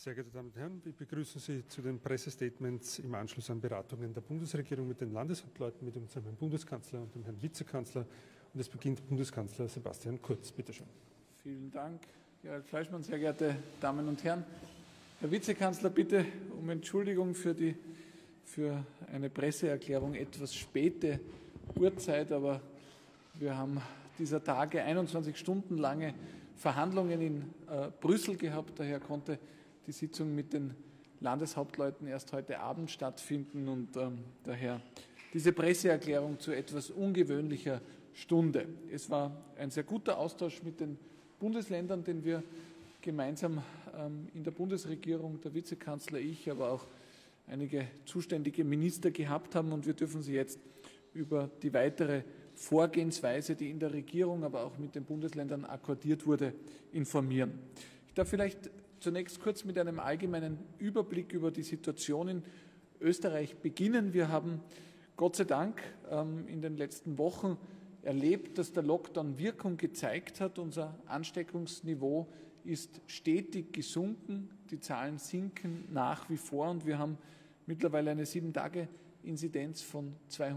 Sehr geehrte Damen und Herren, wir begrüßen Sie zu den Pressestatements im Anschluss an Beratungen der Bundesregierung mit den Landeshauptleuten, mit unserem Herrn Bundeskanzler und dem Herrn Vizekanzler. Und es beginnt Bundeskanzler Sebastian Kurz. Bitte schön. Vielen Dank, Gerald Fleischmann, sehr geehrte Damen und Herren. Herr Vizekanzler, bitte um Entschuldigung für eine Presseerklärung etwas späte Uhrzeit, aber wir haben dieser Tage 21 Stunden lange Verhandlungen in Brüssel gehabt. Daher konnte die Sitzung mit den Landeshauptleuten erst heute Abend stattfinden und daher diese Presseerklärung zu etwas ungewöhnlicher Stunde. Es war ein sehr guter Austausch mit den Bundesländern, den wir gemeinsam in der Bundesregierung, der Vizekanzler, ich, aber auch einige zuständige Minister gehabt haben, und wir dürfen Sie jetzt über die weitere Vorgehensweise, die in der Regierung, aber auch mit den Bundesländern akkordiert wurde, informieren. Ich darf vielleicht zunächst kurz mit einem allgemeinen Überblick über die Situation in Österreich beginnen. Wir haben Gott sei Dank in den letzten Wochen erlebt, dass der Lockdown Wirkung gezeigt hat. Unser Ansteckungsniveau ist stetig gesunken. Die Zahlen sinken nach wie vor und wir haben mittlerweile eine 7-Tage-Inzidenz von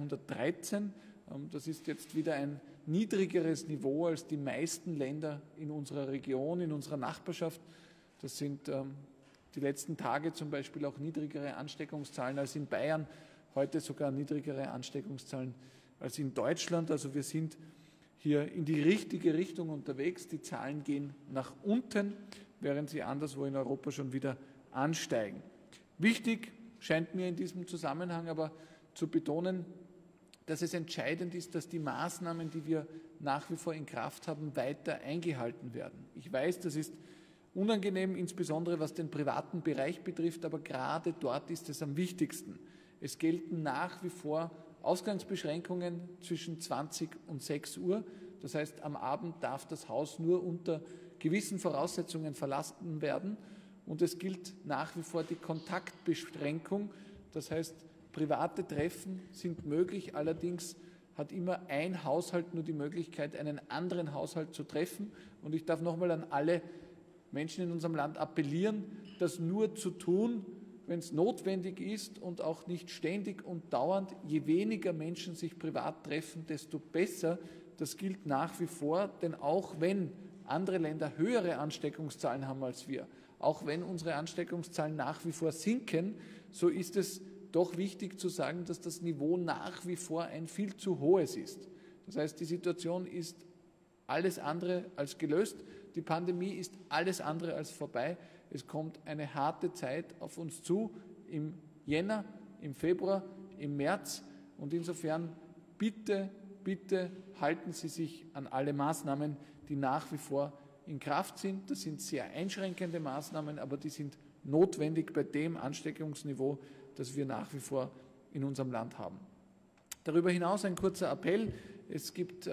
213. Das ist jetzt wieder ein niedrigeres Niveau als die meisten Länder in unserer Region, in unserer Nachbarschaft. Das sind die letzten Tage zum Beispiel auch niedrigere Ansteckungszahlen als in Bayern, heute sogar niedrigere Ansteckungszahlen als in Deutschland. Also wir sind hier in die richtige Richtung unterwegs. Die Zahlen gehen nach unten, während sie anderswo in Europa schon wieder ansteigen. Wichtig scheint mir in diesem Zusammenhang aber zu betonen, dass es entscheidend ist, dass die Maßnahmen, die wir nach wie vor in Kraft haben, weiter eingehalten werden. Ich weiß, das ist unangenehm, insbesondere was den privaten Bereich betrifft, aber gerade dort ist es am wichtigsten. Es gelten nach wie vor Ausgangsbeschränkungen zwischen 20 und 6 Uhr. Das heißt, am Abend darf das Haus nur unter gewissen Voraussetzungen verlassen werden. Und es gilt nach wie vor die Kontaktbeschränkung. Das heißt, private Treffen sind möglich, allerdings hat immer ein Haushalt nur die Möglichkeit, einen anderen Haushalt zu treffen. Und ich darf nochmal an alle Menschen in unserem Land appellieren, das nur zu tun, wenn es notwendig ist und auch nicht ständig und dauernd. Je weniger Menschen sich privat treffen, desto besser. Das gilt nach wie vor, denn auch wenn andere Länder höhere Ansteckungszahlen haben als wir, auch wenn unsere Ansteckungszahlen nach wie vor sinken, so ist es doch wichtig zu sagen, dass das Niveau nach wie vor ein viel zu hohes ist. Das heißt, die Situation ist alles andere als gelöst. Die Pandemie ist alles andere als vorbei. Es kommt eine harte Zeit auf uns zu im Jänner, im Februar, im März. Und insofern bitte, bitte halten Sie sich an alle Maßnahmen, die nach wie vor in Kraft sind. Das sind sehr einschränkende Maßnahmen, aber die sind notwendig bei dem Ansteckungsniveau, das wir nach wie vor in unserem Land haben. Darüber hinaus ein kurzer Appell. Es gibt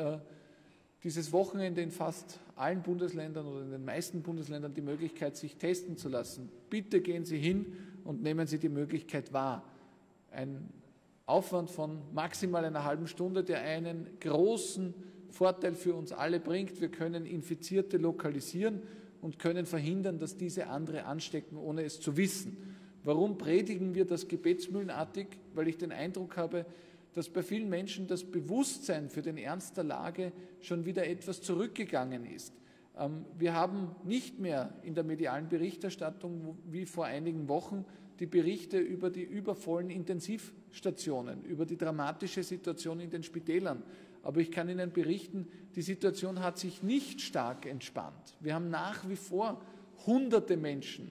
dieses Wochenende in fast allen Bundesländern oder in den meisten Bundesländern die Möglichkeit, sich testen zu lassen. Bitte gehen Sie hin und nehmen Sie die Möglichkeit wahr. Ein Aufwand von maximal einer halben Stunde, der einen großen Vorteil für uns alle bringt. Wir können Infizierte lokalisieren und können verhindern, dass diese andere anstecken, ohne es zu wissen. Warum predigen wir das gebetsmühlenartig? Weil ich den Eindruck habe, dass bei vielen Menschen das Bewusstsein für den Ernst der Lage schon wieder etwas zurückgegangen ist. Wir haben nicht mehr in der medialen Berichterstattung wie vor einigen Wochen die Berichte über die übervollen Intensivstationen, über die dramatische Situation in den Spitälern. Aber ich kann Ihnen berichten, die Situation hat sich nicht stark entspannt. Wir haben nach wie vor hunderte Menschen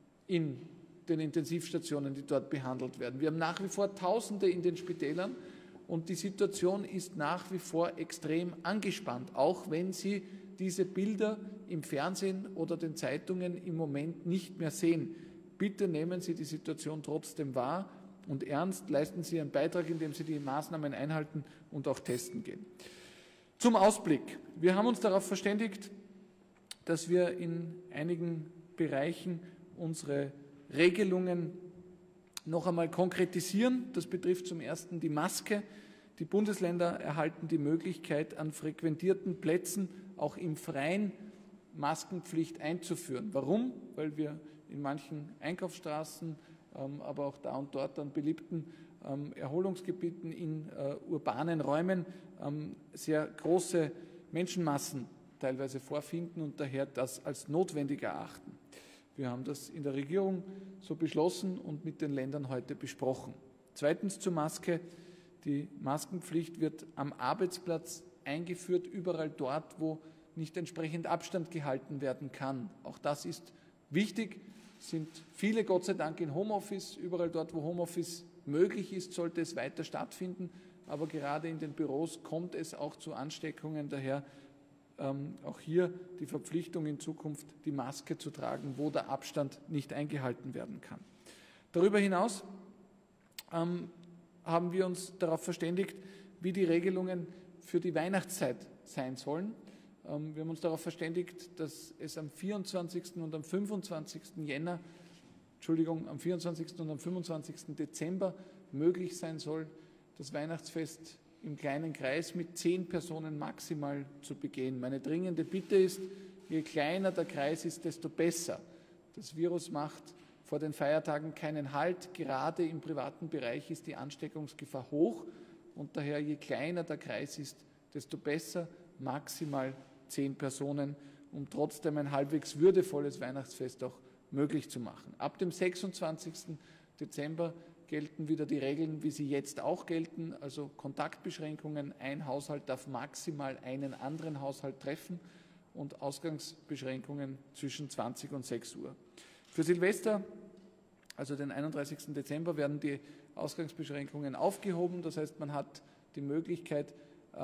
in den Intensivstationen, die dort behandelt werden. Wir haben nach wie vor Tausende in den Spitälern und die Situation ist nach wie vor extrem angespannt, auch wenn Sie diese Bilder im Fernsehen oder den Zeitungen im Moment nicht mehr sehen. Bitte nehmen Sie die Situation trotzdem wahr und ernst, leisten Sie einen Beitrag, indem Sie die Maßnahmen einhalten und auch testen gehen. Zum Ausblick. Wir haben uns darauf verständigt, dass wir in einigen Bereichen unsere Regelungen noch einmal konkretisieren. Das betrifft zum Ersten die Maske. Die Bundesländer erhalten die Möglichkeit, an frequentierten Plätzen auch im Freien Maskenpflicht einzuführen. Warum? Weil wir in manchen Einkaufsstraßen, aber auch da und dort an beliebten Erholungsgebieten in urbanen Räumen sehr große Menschenmassen teilweise vorfinden und daher das als notwendig erachten. Wir haben das in der Regierung so beschlossen und mit den Ländern heute besprochen. Zweitens zur Maske. Die Maskenpflicht wird am Arbeitsplatz eingeführt, überall dort, wo nicht entsprechend Abstand gehalten werden kann. Auch das ist wichtig. Es sind viele, Gott sei Dank, in Homeoffice. Überall dort, wo Homeoffice möglich ist, sollte es weiter stattfinden. Aber gerade in den Büros kommt es auch zu Ansteckungen. Daher auch hier die Verpflichtung in Zukunft, die Maske zu tragen, wo der Abstand nicht eingehalten werden kann. Darüber hinaus haben wir uns darauf verständigt, wie die Regelungen für die Weihnachtszeit sein sollen. Wir haben uns darauf verständigt, dass es am 24. und am 25. am 24. und am 25. Dezember möglich sein soll, das Weihnachtsfest im kleinen Kreis mit 10 Personen maximal zu begehen. Meine dringende Bitte ist, je kleiner der Kreis ist, desto besser. Das Virus macht vor den Feiertagen keinen Halt. Gerade im privaten Bereich ist die Ansteckungsgefahr hoch und daher je kleiner der Kreis ist, desto besser, maximal 10 Personen, um trotzdem ein halbwegs würdevolles Weihnachtsfest auch möglich zu machen. Ab dem 26. Dezember gelten wieder die Regeln, wie sie jetzt auch gelten, also Kontaktbeschränkungen. Ein Haushalt darf maximal einen anderen Haushalt treffen und Ausgangsbeschränkungen zwischen 20 und 6 Uhr. Für Silvester, also den 31. Dezember, werden die Ausgangsbeschränkungen aufgehoben. Das heißt, man hat die Möglichkeit,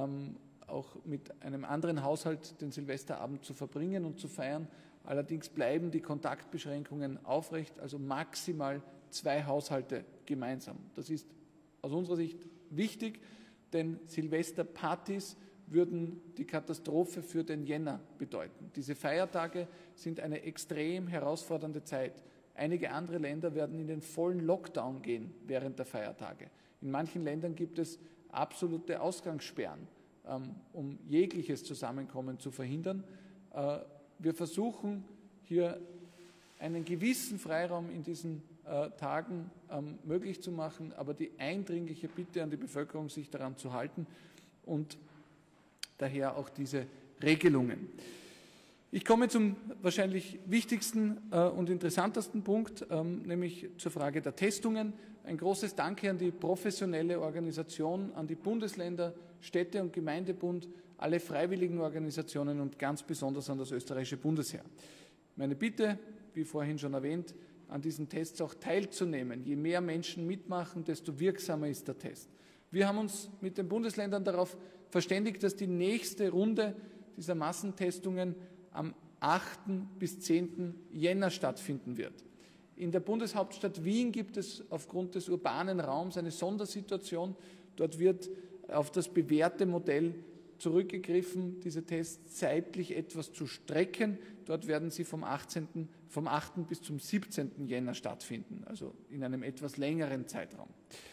auch mit einem anderen Haushalt den Silvesterabend zu verbringen und zu feiern. Allerdings bleiben die Kontaktbeschränkungen aufrecht, also maximal 2 Haushalte gemeinsam. Das ist aus unserer Sicht wichtig, denn Silvesterpartys würden die Katastrophe für den Jänner bedeuten. Diese Feiertage sind eine extrem herausfordernde Zeit. Einige andere Länder werden in den vollen Lockdown gehen während der Feiertage. In manchen Ländern gibt es absolute Ausgangssperren, um jegliches Zusammenkommen zu verhindern. Wir versuchen hier einen gewissen Freiraum in diesen Tagen möglich zu machen, aber die eindringliche Bitte an die Bevölkerung, sich daran zu halten und daher auch diese Regelungen. Ich komme zum wahrscheinlich wichtigsten und interessantesten Punkt, nämlich zur Frage der Testungen. Ein großes Danke an die professionelle Organisation, an die Bundesländer, Städte- und Gemeindebund, alle freiwilligen Organisationen und ganz besonders an das österreichische Bundesheer. Meine Bitte, wie vorhin schon erwähnt, an diesen Tests auch teilzunehmen. Je mehr Menschen mitmachen, desto wirksamer ist der Test. Wir haben uns mit den Bundesländern darauf verständigt, dass die nächste Runde dieser Massentestungen am 8. bis 10. Jänner stattfinden wird. In der Bundeshauptstadt Wien gibt es aufgrund des urbanen Raums eine Sondersituation. Dort wird auf das bewährte Modell zurückgegriffen, diese Tests zeitlich etwas zu strecken. Dort werden sie vom 8. bis zum 17. Jänner stattfinden, also in einem etwas längeren Zeitraum.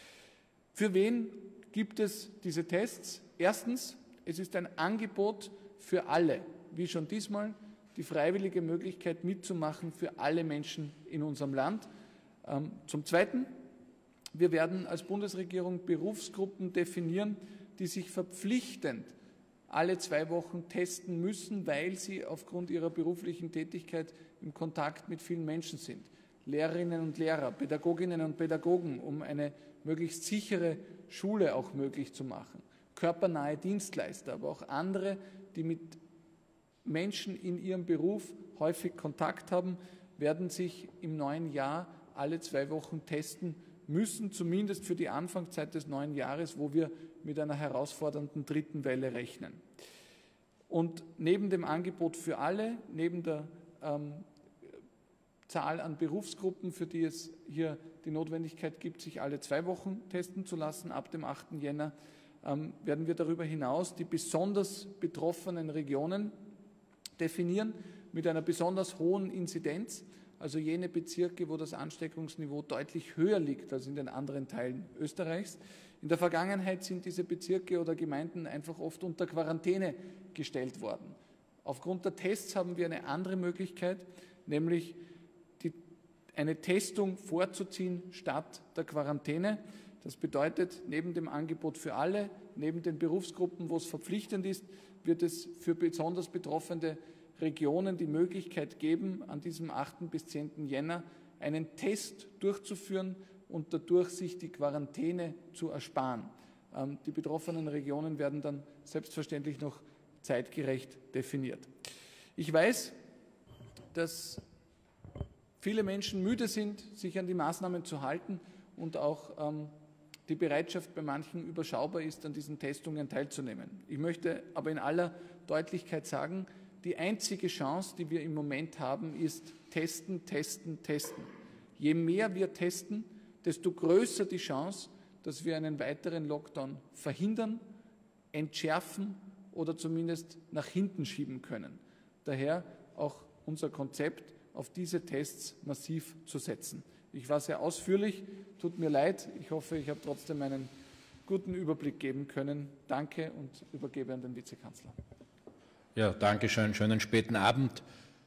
Für wen gibt es diese Tests? Erstens, es ist ein Angebot für alle, wie schon diesmal, die freiwillige Möglichkeit mitzumachen für alle Menschen in unserem Land. Zum Zweiten, wir werden als Bundesregierung Berufsgruppen definieren, die sich verpflichtend alle 2 Wochen testen müssen, weil sie aufgrund ihrer beruflichen Tätigkeit im Kontakt mit vielen Menschen sind. Lehrerinnen und Lehrer, Pädagoginnen und Pädagogen, um eine möglichst sichere Schule auch möglich zu machen. Körpernahe Dienstleister, aber auch andere, die mit Menschen in ihrem Beruf häufig Kontakt haben, werden sich im neuen Jahr alle 2 Wochen testen müssen, zumindest für die Anfangszeit des neuen Jahres, wo wir mit einer herausfordernden 3. Welle rechnen. Und neben dem Angebot für alle, neben der Zahl an Berufsgruppen, für die es hier die Notwendigkeit gibt, sich alle 2 Wochen testen zu lassen, ab dem 8. Jänner, werden wir darüber hinaus die besonders betroffenen Regionen definieren mit einer besonders hohen Inzidenz, also jene Bezirke, wo das Ansteckungsniveau deutlich höher liegt als in den anderen Teilen Österreichs. In der Vergangenheit sind diese Bezirke oder Gemeinden einfach oft unter Quarantäne gestellt worden. Aufgrund der Tests haben wir eine andere Möglichkeit, nämlich die eine Testung vorzuziehen statt der Quarantäne. Das bedeutet, neben dem Angebot für alle, neben den Berufsgruppen, wo es verpflichtend ist, wird es für besonders betroffene Regionen die Möglichkeit geben, an diesem 8. bis 10. Jänner einen Test durchzuführen und dadurch sich die Quarantäne zu ersparen. Die betroffenen Regionen werden dann selbstverständlich noch zeitgerecht definiert. Ich weiß, dass viele Menschen müde sind, sich an die Maßnahmen zu halten und auch die Bereitschaft bei manchen überschaubar ist, an diesen Testungen teilzunehmen. Ich möchte aber in aller Deutlichkeit sagen, die einzige Chance, die wir im Moment haben, ist testen, testen, testen. Je mehr wir testen, desto größer die Chance, dass wir einen weiteren Lockdown verhindern, entschärfen oder zumindest nach hinten schieben können. Daher auch unser Konzept, auf diese Tests massiv zu setzen. Ich war sehr ausführlich, tut mir leid. Ich hoffe, ich habe trotzdem einen guten Überblick geben können. Danke und übergebe an den Vizekanzler. Ja, danke schön. Schönen späten Abend.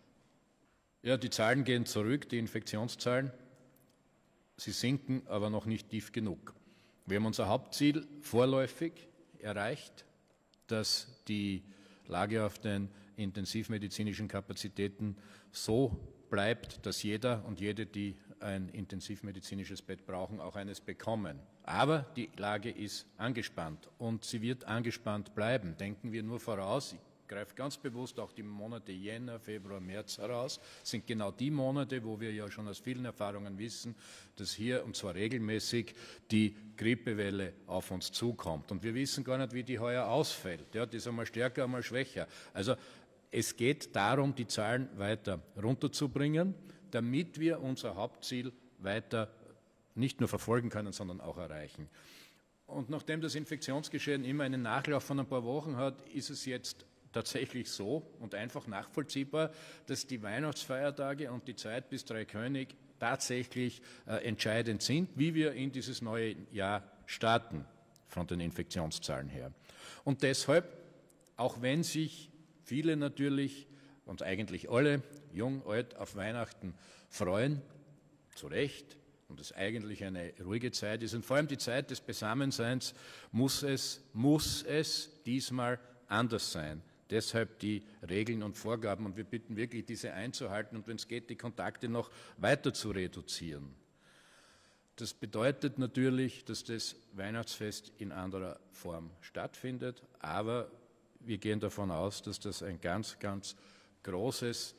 Ja, die Zahlen gehen zurück, die Infektionszahlen. Sie sinken, aber noch nicht tief genug. Wir haben unser Hauptziel vorläufig erreicht, dass die Lage auf den intensivmedizinischen Kapazitäten so bleibt, dass jeder und jede, die ein intensivmedizinisches Bett brauchen, auch eines bekommen. Aber die Lage ist angespannt und sie wird angespannt bleiben. Denken wir nur voraus. Ich greife ganz bewusst auch die Monate Jänner, Februar, März heraus, sind genau die Monate, wo wir ja schon aus vielen Erfahrungen wissen, dass hier, und zwar regelmäßig, die Grippewelle auf uns zukommt. Und wir wissen gar nicht, wie die heuer ausfällt. Ja, die ist einmal stärker, einmal schwächer. Also es geht darum, die Zahlen weiter runterzubringen, damit wir unser Hauptziel weiter nicht nur verfolgen können, sondern auch erreichen. Und nachdem das Infektionsgeschehen immer einen Nachlauf von ein paar Wochen hat, ist es jetzt tatsächlich so und einfach nachvollziehbar, dass die Weihnachtsfeiertage und die Zeit bis Dreikönig tatsächlich entscheidend sind, wie wir in dieses neue Jahr starten, von den Infektionszahlen her. Und deshalb, auch wenn sich viele natürlich und eigentlich alle, jung, alt, auf Weihnachten freuen, zu Recht, und es eigentlich eine ruhige Zeit ist, und vor allem die Zeit des Beisammenseins, muss es diesmal anders sein. Deshalb die Regeln und Vorgaben, und wir bitten wirklich, diese einzuhalten und wenn es geht, die Kontakte noch weiter zu reduzieren. Das bedeutet natürlich, dass das Weihnachtsfest in anderer Form stattfindet, aber wir gehen davon aus, dass das ein ganz, ganz großes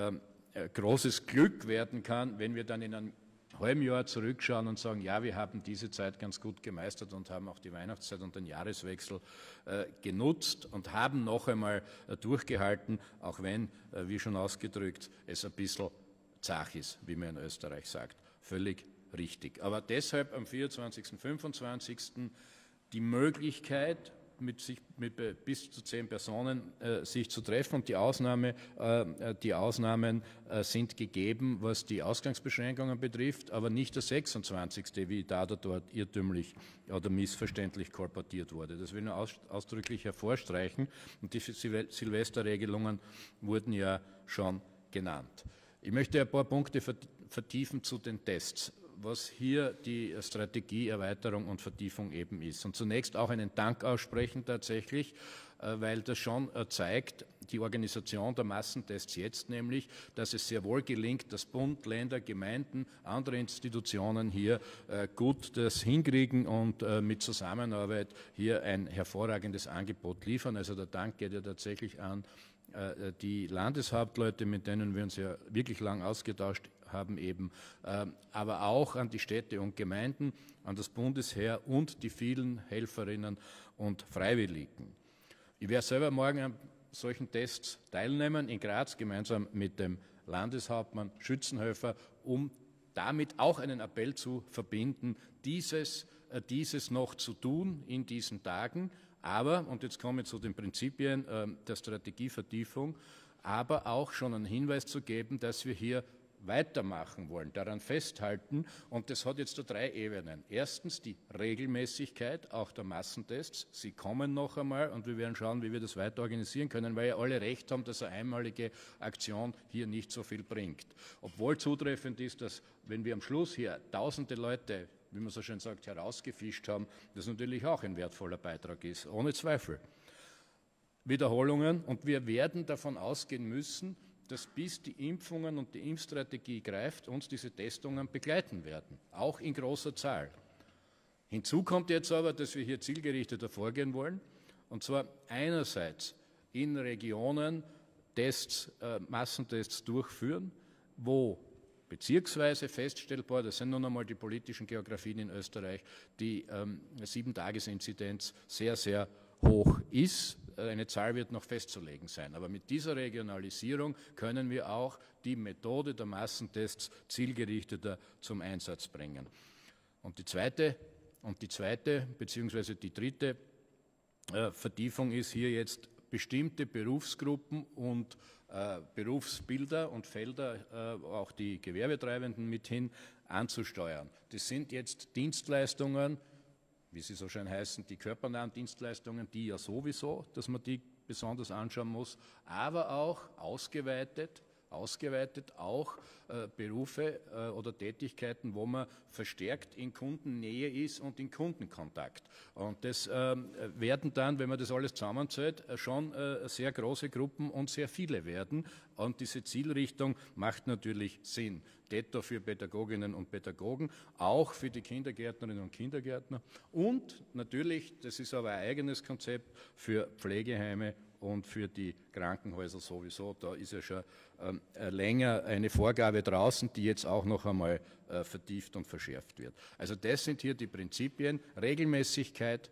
Glück werden kann, wenn wir dann in einem halben Jahr zurückschauen und sagen, ja, wir haben diese Zeit ganz gut gemeistert und haben auch die Weihnachtszeit und den Jahreswechsel genutzt und haben noch einmal durchgehalten, auch wenn, wie schon ausgedrückt, es ein bisschen zach ist, wie man in Österreich sagt. Völlig richtig. Aber deshalb am 24., 25. die Möglichkeit, mit bis zu 10 Personen sich zu treffen. Und die Ausnahmen sind gegeben, was die Ausgangsbeschränkungen betrifft, aber nicht der 26., wie da oder dort irrtümlich oder missverständlich kolportiert wurde. Das will ich nur ausdrücklich hervorstreichen. Und die Silvesterregelungen wurden ja schon genannt. Ich möchte ein paar Punkte vertiefen zu den Tests, was hier die Strategie, Erweiterung und Vertiefung eben ist. Und zunächst auch einen Dank aussprechen tatsächlich, weil das schon zeigt, die Organisation der Massentests jetzt nämlich, dass es sehr wohl gelingt, dass Bund, Länder, Gemeinden, andere Institutionen hier gut das hinkriegen und mit Zusammenarbeit hier ein hervorragendes Angebot liefern. Also der Dank geht ja tatsächlich an die Landeshauptleute, mit denen wir uns ja wirklich lang ausgetauscht haben eben, aber auch an die Städte und Gemeinden, an das Bundesheer und die vielen Helferinnen und Freiwilligen. Ich werde selber morgen an solchen Tests teilnehmen, in Graz, gemeinsam mit dem Landeshauptmann Schützenhöfer, um damit auch einen Appell zu verbinden, dieses noch zu tun in diesen Tagen, aber, und jetzt komme ich zu den Prinzipien der Strategievertiefung, aber auch schon einen Hinweis zu geben, dass wir hier weitermachen wollen, daran festhalten. Und das hat jetzt so 3 Ebenen. Erstens die Regelmäßigkeit auch der Massentests. Sie kommen noch einmal und wir werden schauen, wie wir das weiter organisieren können, weil ja alle recht haben, dass eine einmalige Aktion hier nicht so viel bringt. Obwohl zutreffend ist, dass wenn wir am Schluss hier tausende Leute, wie man so schön sagt, herausgefischt haben, das natürlich auch ein wertvoller Beitrag ist, ohne Zweifel. Wiederholungen, und wir werden davon ausgehen müssen, dass bis die Impfungen und die Impfstrategie greift, uns diese Testungen begleiten werden, auch in großer Zahl. Hinzu kommt jetzt aber, dass wir hier zielgerichteter vorgehen wollen, und zwar einerseits in Regionen Massentests durchführen, wo beziehungsweise feststellbar, das sind nun einmal die politischen Geografien in Österreich, die 7-Tages-Inzidenz sehr, sehr hoch ist. Eine Zahl wird noch festzulegen sein. Aber mit dieser Regionalisierung können wir auch die Methode der Massentests zielgerichteter zum Einsatz bringen. Und die zweite bzw. die dritte Vertiefung ist hier jetzt bestimmte Berufsgruppen und Berufsbilder und Felder, auch die Gewerbetreibenden mithin, anzusteuern. Das sind jetzt Dienstleistungen, wie sie so schön heißen, die körpernahen Dienstleistungen, die ja sowieso, dass man die besonders anschauen muss, aber auch ausgeweitet auch Berufe oder Tätigkeiten, wo man verstärkt in Kundennähe ist und in Kundenkontakt. Und das werden dann, wenn man das alles zusammenzählt, schon sehr große Gruppen und sehr viele werden. Und diese Zielrichtung macht natürlich Sinn. Detto für Pädagoginnen und Pädagogen, auch für die Kindergärtnerinnen und Kindergärtner und natürlich, das ist aber ein eigenes Konzept, für Pflegeheime und für die Krankenhäuser sowieso. Da ist ja schon länger eine Vorgabe draußen, die jetzt auch noch einmal vertieft und verschärft wird. Also das sind hier die Prinzipien: Regelmäßigkeit,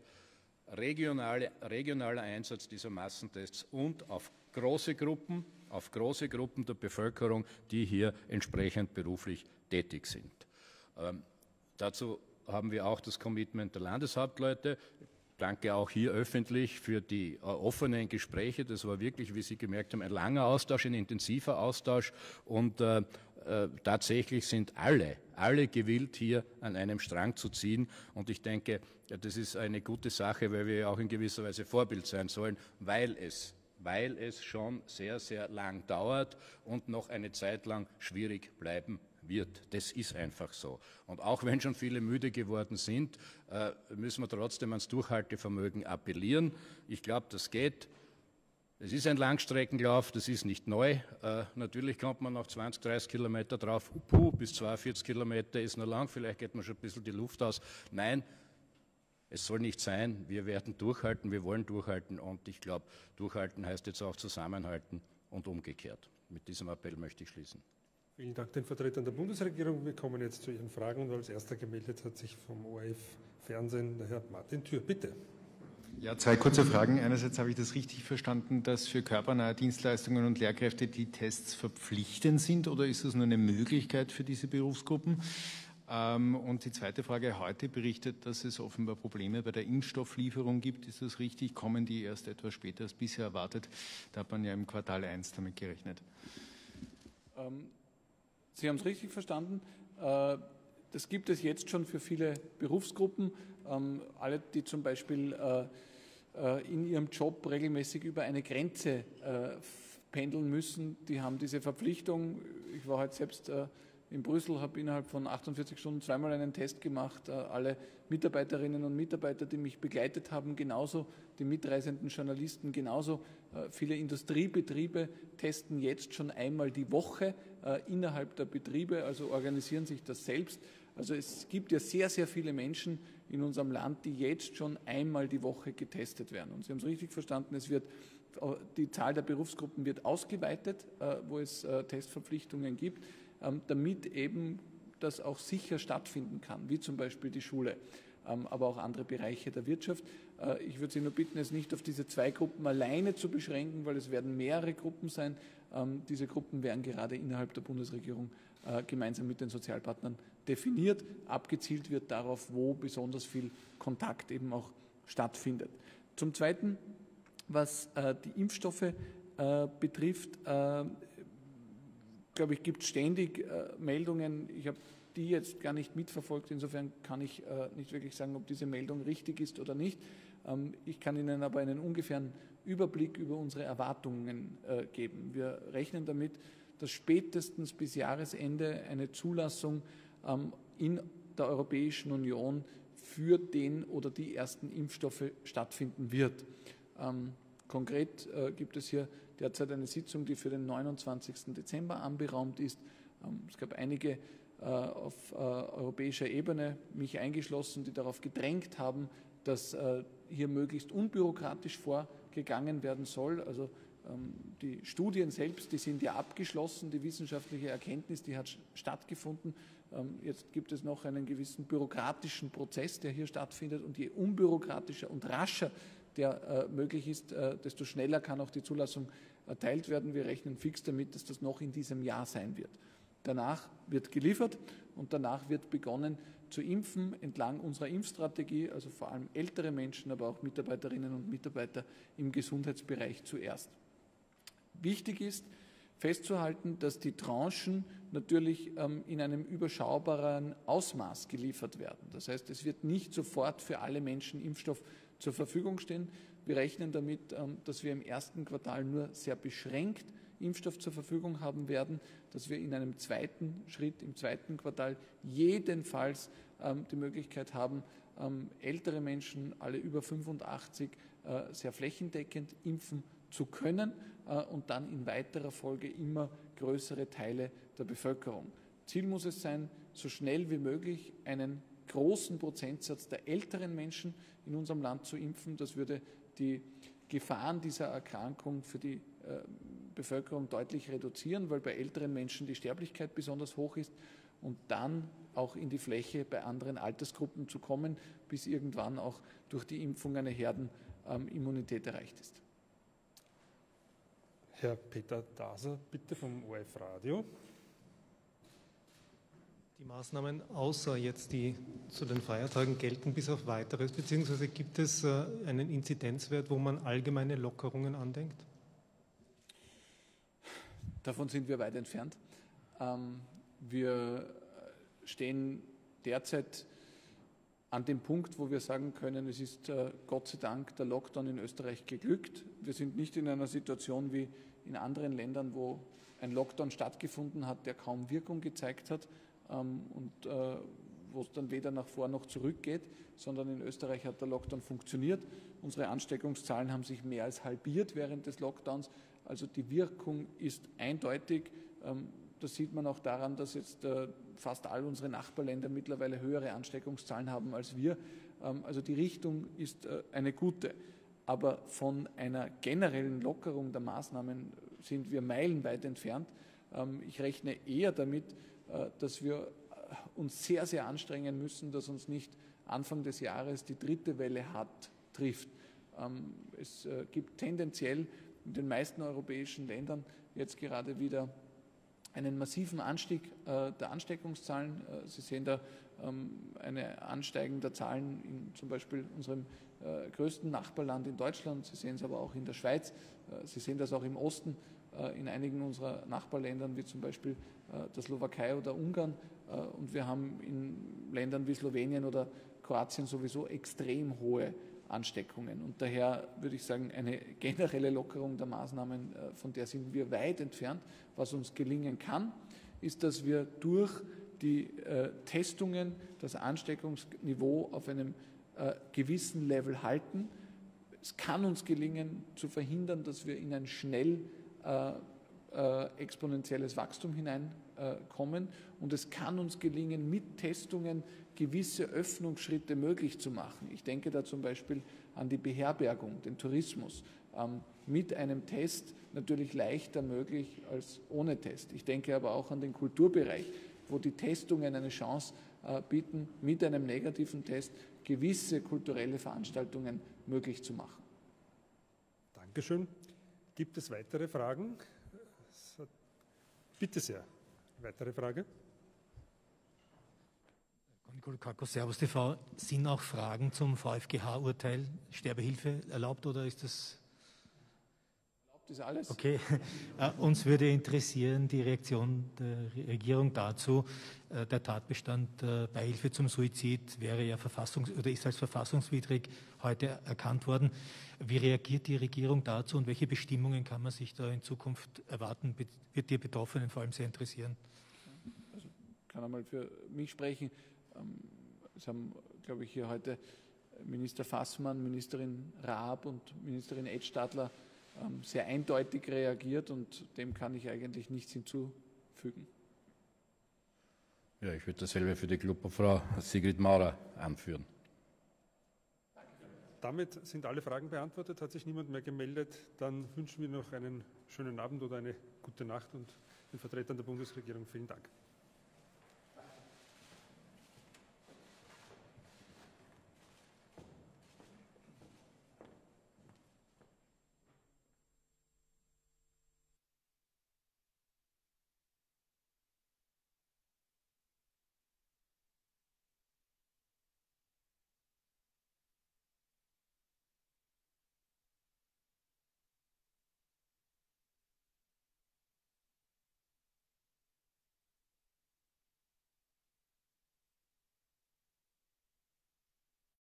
regionaler Einsatz dieser Massentests und auf große Gruppen der Bevölkerung, die hier entsprechend beruflich tätig sind. Dazu haben wir auch das Commitment der Landeshauptleute. Danke auch hier öffentlich für die offenen Gespräche. Das war wirklich, wie Sie gemerkt haben, ein langer Austausch, ein intensiver Austausch. Und tatsächlich sind alle gewillt, hier an einem Strang zu ziehen. Und ich denke, das ist eine gute Sache, weil wir auch in gewisser Weise Vorbild sein sollen, weil es schon sehr, sehr lang dauert und noch eine Zeit lang schwierig bleiben wird. Das ist einfach so. Und auch wenn schon viele müde geworden sind, müssen wir trotzdem ans Durchhaltevermögen appellieren. Ich glaube, das geht. Es ist ein Langstreckenlauf, das ist nicht neu. Natürlich kommt man nach 20, 30 Kilometer drauf, bis 42 Kilometer ist noch lang, vielleicht geht man schon ein bisschen die Luft aus. Nein, es soll nicht sein, wir werden durchhalten, wir wollen durchhalten und ich glaube, durchhalten heißt jetzt auch zusammenhalten und umgekehrt. Mit diesem Appell möchte ich schließen. Vielen Dank den Vertretern der Bundesregierung. Wir kommen jetzt zu Ihren Fragen und als erster gemeldet hat sich vom ORF Fernsehen der Herr Martin Thür. Bitte. Ja, 2 kurze Fragen. Einerseits habe ich das richtig verstanden, dass für körpernahe Dienstleistungen und Lehrkräfte die Tests verpflichtend sind oder ist das nur eine Möglichkeit für diese Berufsgruppen? Und die zweite Frage, heute berichtet, dass es offenbar Probleme bei der Impfstofflieferung gibt. Ist das richtig? Kommen die erst etwas später als bisher erwartet? Da hat man ja im Quartal 1 damit gerechnet. Sie haben es richtig verstanden. Das gibt es jetzt schon für viele Berufsgruppen. Alle, die zum Beispiel in ihrem Job regelmäßig über eine Grenze pendeln müssen, die haben diese Verpflichtung. Ich war heute selbst in Brüssel, habe innerhalb von 48 Stunden zweimal einen Test gemacht. Alle Mitarbeiterinnen und Mitarbeiter, die mich begleitet haben, genauso die mitreisenden Journalisten, genauso viele Industriebetriebe testen jetzt schon einmal die Woche innerhalb der Betriebe, also organisieren sich das selbst. Also es gibt ja sehr, sehr viele Menschen in unserem Land, die jetzt schon einmal die Woche getestet werden. Und Sie haben es richtig verstanden, die Zahl der Berufsgruppen wird ausgeweitet, wo es Testverpflichtungen gibt, damit eben das auch sicher stattfinden kann, wie zum Beispiel die Schule, aber auch andere Bereiche der Wirtschaft. Ich würde Sie nur bitten, es nicht auf diese 2 Gruppen alleine zu beschränken, weil es werden mehrere Gruppen sein. Diese Gruppen werden gerade innerhalb der Bundesregierung gemeinsam mit den Sozialpartnern definiert. Abgezielt wird darauf, wo besonders viel Kontakt eben auch stattfindet. Zum Zweiten, was die Impfstoffe betrifft, glaube ich, gibt es ständig Meldungen. Ich habe die jetzt gar nicht mitverfolgt. Insofern kann ich nicht wirklich sagen, ob diese Meldung richtig ist oder nicht. Ich kann Ihnen aber einen ungefähren Überblick über unsere Erwartungen geben. Wir rechnen damit, dass spätestens bis Jahresende eine Zulassung in der Europäischen Union für den oder die ersten Impfstoffe stattfinden wird. Konkret gibt es hier derzeit eine Sitzung, die für den 29. Dezember anberaumt ist. Es gab einige auf europäischer Ebene, mich eingeschlossen, die darauf gedrängt haben, dass hier möglichst unbürokratisch vorgegangen werden soll. Also die Studien selbst, die sind ja abgeschlossen, die wissenschaftliche Erkenntnis, die hat stattgefunden. Jetzt gibt es noch einen gewissen bürokratischen Prozess, der hier stattfindet, und je unbürokratischer und rascher der möglich ist, desto schneller kann auch die Zulassung erteilt werden. Wir rechnen fix damit, dass das noch in diesem Jahr sein wird. Danach wird geliefert und danach wird begonnen zu impfen entlang unserer Impfstrategie, also vor allem ältere Menschen, aber auch Mitarbeiterinnen und Mitarbeiter im Gesundheitsbereich zuerst. Wichtig ist festzuhalten, dass die Tranchen natürlich in einem überschaubaren Ausmaß geliefert werden. Das heißt, es wird nicht sofort für alle Menschen Impfstoff zur Verfügung stehen. Wir rechnen damit, dass wir im ersten Quartal nur sehr beschränkt Impfstoff zur Verfügung haben werden, dass wir in einem zweiten Schritt, im zweiten Quartal jedenfalls die Möglichkeit haben, ältere Menschen, alle über 85, sehr flächendeckend impfen zu können und dann in weiterer Folge immer größere Teile der Bevölkerung. Ziel muss es sein, so schnell wie möglich einen großen Prozentsatz der älteren Menschen in unserem Land zu impfen. Das würde die Gefahren dieser Erkrankung für die Bevölkerung deutlich reduzieren, weil bei älteren Menschen die Sterblichkeit besonders hoch ist, und dann auch in die Fläche bei anderen Altersgruppen zu kommen, bis irgendwann auch durch die Impfung eine Herdenimmunität erreicht ist. Herr Peter Daser, bitte vom ORF Radio. Die Maßnahmen außer jetzt die zu den Feiertagen gelten bis auf Weiteres, beziehungsweise gibt es einen Inzidenzwert, wo man allgemeine Lockerungen andenkt? Davon sind wir weit entfernt. Wir stehen derzeit an dem Punkt, wo wir sagen können, es ist Gott sei Dank der Lockdown in Österreich geglückt. Wir sind nicht in einer Situation wie in anderen Ländern, wo ein Lockdown stattgefunden hat, der kaum Wirkung gezeigt hat und wo es dann weder nach vor noch zurück geht, sondern in Österreich hat der Lockdown funktioniert. Unsere Ansteckungszahlen haben sich mehr als halbiert während des Lockdowns. Also die Wirkung ist eindeutig. Das sieht man auch daran, dass jetzt fast all unsere Nachbarländer mittlerweile höhere Ansteckungszahlen haben als wir. Also die Richtung ist eine gute. Aber von einer generellen Lockerung der Maßnahmen sind wir meilenweit entfernt. Ich rechne eher damit, dass wir uns sehr, sehr anstrengen müssen, dass uns nicht Anfang des Jahres die dritte Welle hart trifft. Es gibt tendenziell in den meisten europäischen Ländern jetzt gerade wieder einen massiven Anstieg der Ansteckungszahlen. Sie sehen da eine Ansteigen der Zahlen in zum Beispiel unserem größten Nachbarland in Deutschland. Sie sehen es aber auch in der Schweiz. Sie sehen das auch im Osten in einigen unserer Nachbarländern, wie zum Beispiel der Slowakei oder Ungarn. Und wir haben in Ländern wie Slowenien oder Kroatien sowieso extrem hohe Ansteckungen. Und daher würde ich sagen, eine generelle Lockerung der Maßnahmen, von der sind wir weit entfernt. Was uns gelingen kann, ist, dass wir durch die Testungen das Ansteckungsniveau auf einem gewissen Level halten. Es kann uns gelingen, zu verhindern, dass wir in ein schnell exponentielles Wachstum hineinkommen. Und es kann uns gelingen, mit Testungen gewisse Öffnungsschritte möglich zu machen. Ich denke da zum Beispiel an die Beherbergung, den Tourismus. Mit einem Test natürlich leichter möglich als ohne Test. Ich denke aber auch an den Kulturbereich, wo die Testungen eine Chance bieten, mit einem negativen Test gewisse kulturelle Veranstaltungen möglich zu machen. Dankeschön. Gibt es weitere Fragen? Bitte sehr. Weitere Frage? Nicole Kako, Servus TV. Sind auch Fragen zum VfGH-Urteil Sterbehilfe erlaubt oder ist das? Erlaubt ist alles. Okay, uns würde interessieren die Reaktion der Regierung dazu. Der Tatbestand Beihilfe zum Suizid wäre ja ist als verfassungswidrig heute erkannt worden. Wie reagiert die Regierung dazu und welche Bestimmungen kann man sich da in Zukunft erwarten? Wird die Betroffenen vor allem sehr interessieren. Also ich kann einmal für mich sprechen. Es haben, glaube ich, hier heute Minister Fassmann, Ministerin Raab und Ministerin Edstadler sehr eindeutig reagiert und dem kann ich eigentlich nichts hinzufügen. Ja, ich würde dasselbe für die Klubobfrau Sigrid Maurer anführen. Damit sind alle Fragen beantwortet. Hat sich niemand mehr gemeldet? Dann wünschen wir noch einen schönen Abend oder eine gute Nacht und den Vertretern der Bundesregierung vielen Dank.